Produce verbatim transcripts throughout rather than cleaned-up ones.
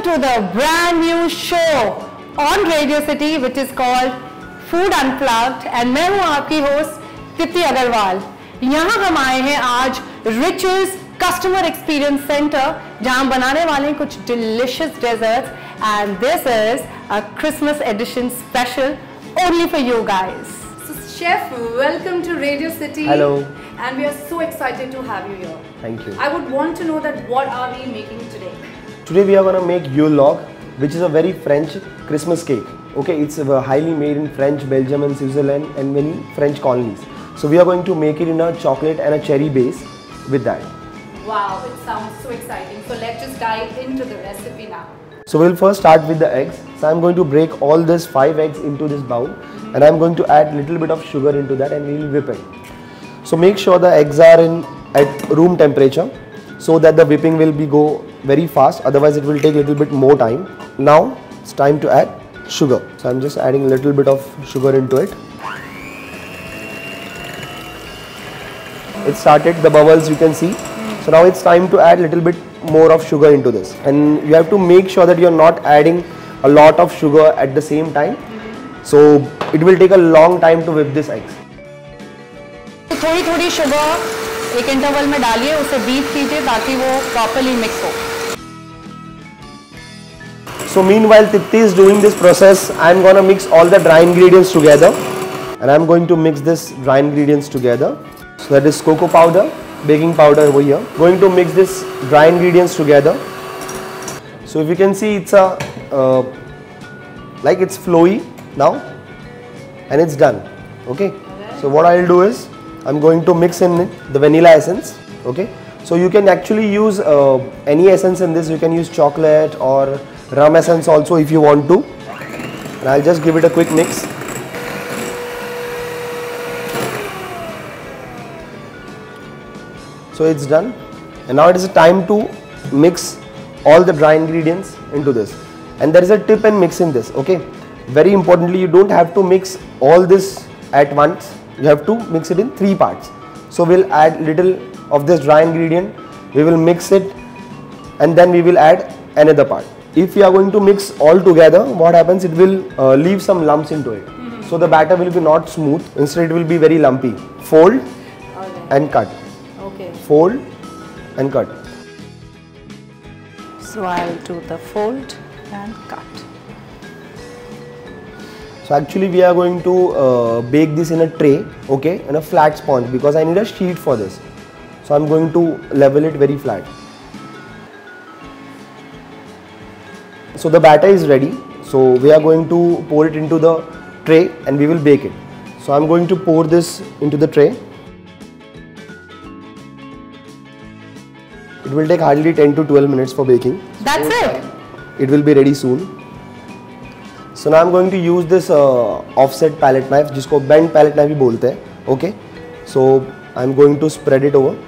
to the brand new show on Radio City which is called Food Unplugged and मैं हूँ आपकी host तृप्ति अग्रवाल। यहाँ हम आए हैं आज Riches Customer Experience Center जहाँ हम बनाने वाले हैं कुछ delicious desserts and this is a Christmas edition special only for you guys. So Chef, welcome to Radio City. Hello. And we are so excited to have you here. Thank you. I would want to know that what are we making today? Today we are going to make Yule log, which is a very French Christmas cake. Okay, it's uh, highly made in French, Belgium and Switzerland and many French colonies. So we are going to make it in a chocolate and a cherry base with that. Wow, it sounds so exciting. So let's just dive into the recipe now. So we'll first start with the eggs. So I'm going to break all these five eggs into this bowl mm-hmm. and I'm going to add little bit of sugar into that and we'll whip it. So make sure the eggs are in at room temperature so that the whipping will be go very fast, otherwise it will take a little bit more time. Now it's time to add sugar. So I'm just adding a little bit of sugar into it. It started the bubbles, you can see. So now it's time to add a little bit more of sugar into this, and you have to make sure that you're not adding a lot of sugar at the same time. So it will take a long time to whip this eggs. थोड़ी थोड़ी sugar एक interval में डालिए, उसे beat कीजिए ताकि वो properly mix हो. So meanwhile Tipti is doing this process, I am gonna mix all the dry ingredients together, and I am going to mix this dry ingredients together. So that is cocoa powder, baking powder over here. Going to mix this dry ingredients together. So if you can see, it's a uh, like it's flowy now, and it's done. Okay. So what I'll do is I'm going to mix in the vanilla essence. Okay. So you can actually use uh, any essence in this. You can use chocolate or rum essence also if you want to. And I'll just give it a quick mix. So it's done, and now it is time to mix all the dry ingredients into this. And there is a tip in mixing this. Okay, very importantly, you don't have to mix all this at once. You have to mix it in three parts. So we'll add little of this dry ingredient, we will mix it, and then we will add another part. If we are going to mix all together, what happens, it will uh, leave some lumps into it. Mm-hmm. So the batter will be not smooth, instead it will be very lumpy. Fold okay. and cut. Okay. Fold and cut. So I'll do the fold and cut. So actually we are going to uh, bake this in a tray, okay, in a flat sponge, because I need a sheet for this. So I'm going to level it very flat. So the batter is ready. So we are going to pour it into the tray and we will bake it. So I'm going to pour this into the tray. It will take hardly ten to twelve minutes for baking. That's it. It will be ready soon. So now I'm going to use this uh, offset palette knife, जिसको bend palette knife भी बोलते हैं. Okay. So I'm going to spread it over.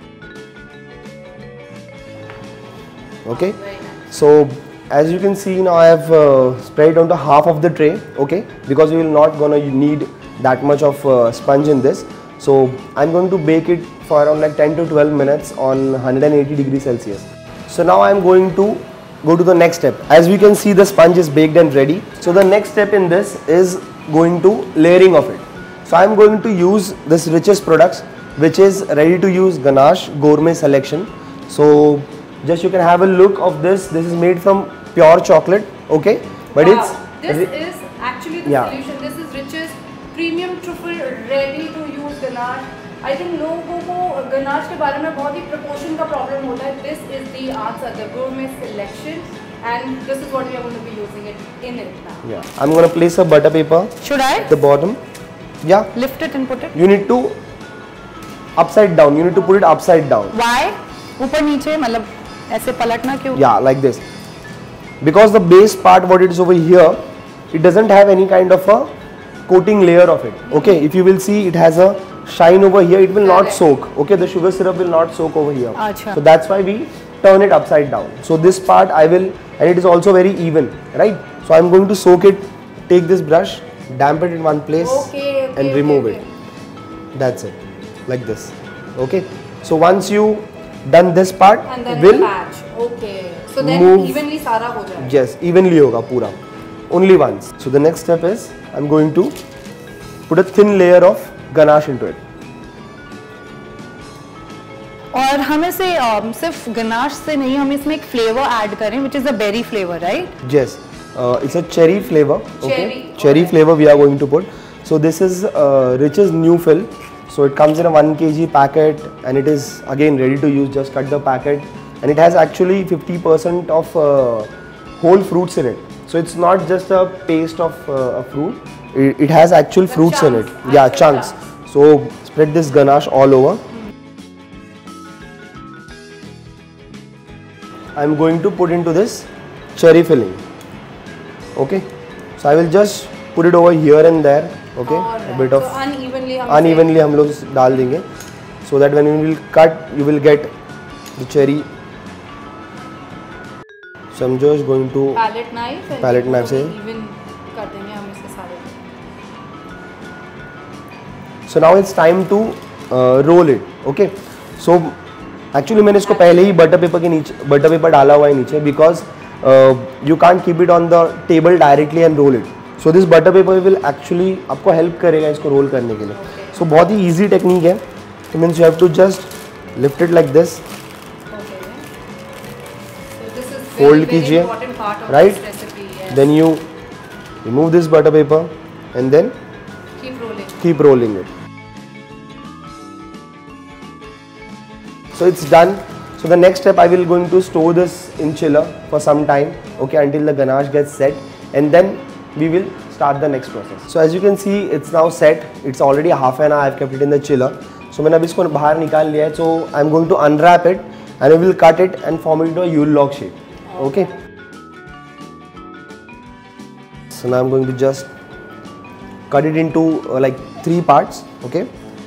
Okay. So as you can see now, I have uh, spread it onto half of the tray. Okay. Because we will not gonna need that much of uh, sponge in this. So I'm going to bake it for around like ten to twelve minutes on one hundred eighty degrees Celsius. So now I'm going to go to the next step. As we can see, the sponge is baked and ready. So the next step in this is going to layering of it. So I'm going to use this Riches products, which is ready to use ganache gourmet selection. So just you can have a look of this. This is made from pure chocolate. Okay, but wow. it's this is actually the yeah. solution. This is Riches premium truffle ready to use ganache. I think लोगों को ganache के बारे में बहुत ही proportion का problem होता है. This is the answer, the gourmet selection, and this is what we are going to be using it in it now. Yeah, I'm going to place a butter paper. Should I? At the bottom. Yeah. Lift it and put it. You need to upside down. You need to put it upside down. Why? ऊपर नीचे मतलब ऐसे पलटना क्यों? Yeah, like this. Because the base part, what it is over here, it doesn't have any kind of a coating layer of it. Okay, if you will see, it has a shine over here. It will not soak. Okay, the sugar syrup will not soak over here. Achha. So that's why we turn it upside down. So this part I will, and it is also very even, right? So I'm going to soak it. Take this brush, damp it in one place, okay, okay, and remove okay, it. Okay. That's it, like this. Okay. So once you done this part, and then will patch. Okay. So So then move. Evenly सारा हो जाएगा. Yes, evenly होगा पूरा. Only once. So the next step is I'm going to put a thin layer of ganache into it. और हमें से um, सिर्फ ganache से नहीं, हम इसमें एक फ्लेवर ऐड करें, which is a berry flavor, right? Yes, uh, it's a cherry flavor. Okay, cherry, cherry okay. flavor we are going to put. So this is uh, Rich's new fill. So it comes in a one kilogram packet, and it is again ready to use. Just cut the packet, and it has actually fifty percent of uh, whole fruits in it. So it's not just a paste of uh, a fruit. It, it has actual the fruits chunks, in it. Yeah, chunks. chunks. So spread this ganache all over. I'm going to put into this cherry filling. Okay, so I will just put it over here and there. Okay, right. A bit of so unevenly हम unevenly हम लोग डाल देंगे, so that when you will cut, you will get the cherry. So I'm just going to palette knife. palette knife से even कर देंगे हम इसके सारे. So now it's time to uh, roll it. Okay, so actually मैंने इसको पहले ही butter paper के नीचे बटर पेपर डाला हुआ है नीचे, because you can't keep it on the table directly and roll it. So this butter paper will actually आपको हेल्प करेगा इसको रोल करने के लिए. सो so, बहुत ही ईजी टेक्निक है. तो means you have to just lift it like this, fold कीजिए, right, then you remove this butter paper and then keep rolling it. So it's done. So the next step, I will going to store this in chiller for some time, okay, until the ganache gets set, and then we will start the next process. So as you can see, it's now set. It's already half an hour. I've kept it in the chiller. So मैंने अभी इसको बाहर निकाल लिया है. So I'm going to unwrap it and we will cut it and form it into a Yule log shape. Okay. So now I'm going to just cut it into uh, like three parts. Okay.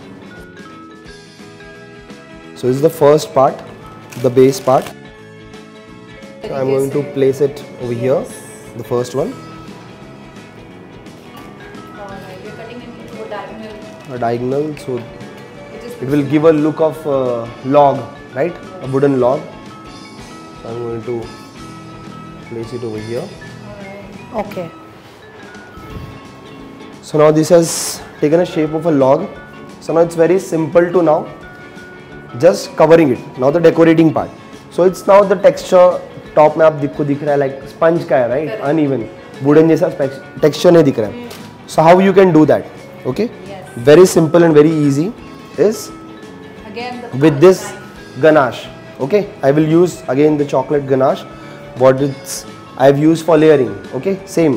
So this is the first part, the base part. So I'm going to place it over here, the first one. You're cutting it into a diagonal. A diagonal, so it will give a look of uh, log, right? A wooden log. So I'm going to place it over here. Okay. So now this has taken a shape of a log. So now it's very simple to now just covering it. Now the decorating part. So it's now the texture top में आप दिखो दिख रहा है like sponge का है, right? Uneven, wooden जैसा texture नहीं दिख रहा है. So how you can do that? Okay? Yes. Very simple and very easy is again the with this ganache. Okay? I will use again the chocolate ganache. What it's I've used for layering. Okay? Same.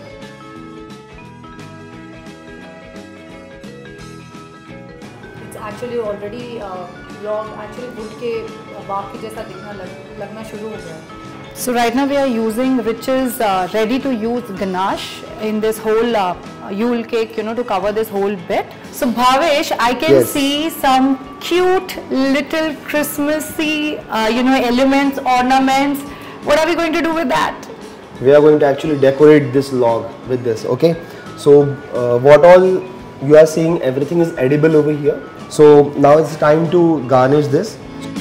It's actually already uh, log actually wood के bark के जैसा दिखना लग, लगना शुरू हो गया. So right now we are using Rich's uh, ready to use ganache in this whole uh, Yule cake, you know, to cover this whole bit. So Bhavesh, I can yes. see some cute little Christmassy, uh, you know, elements, ornaments. What are we going to do with that? We are going to actually decorate this log with this. Okay. So uh, what all you are seeing, everything is edible over here. So now it's time to garnish this.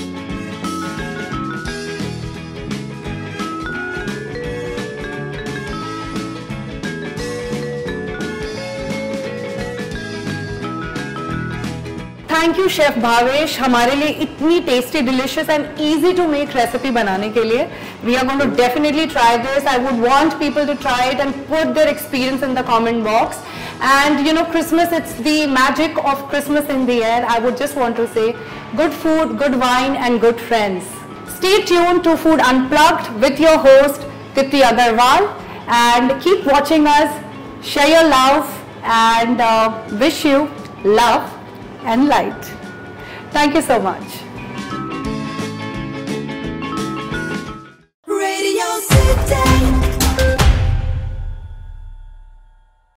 Thank you chef Bhavesh हमारे लिए इतनी tasty delicious and easy to make recipe बनाने के लिए. We are going to definitely try this. I would want people to try it and put their experience in the comment box. And you know, Christmas, it's the magic of Christmas in the air. I would just want to say good food, good wine and good friends. Stay tuned to Food Unplugged with your host Dipti Agarwal and keep watching us. Share your love and uh, wish you love and light. Thank you so much.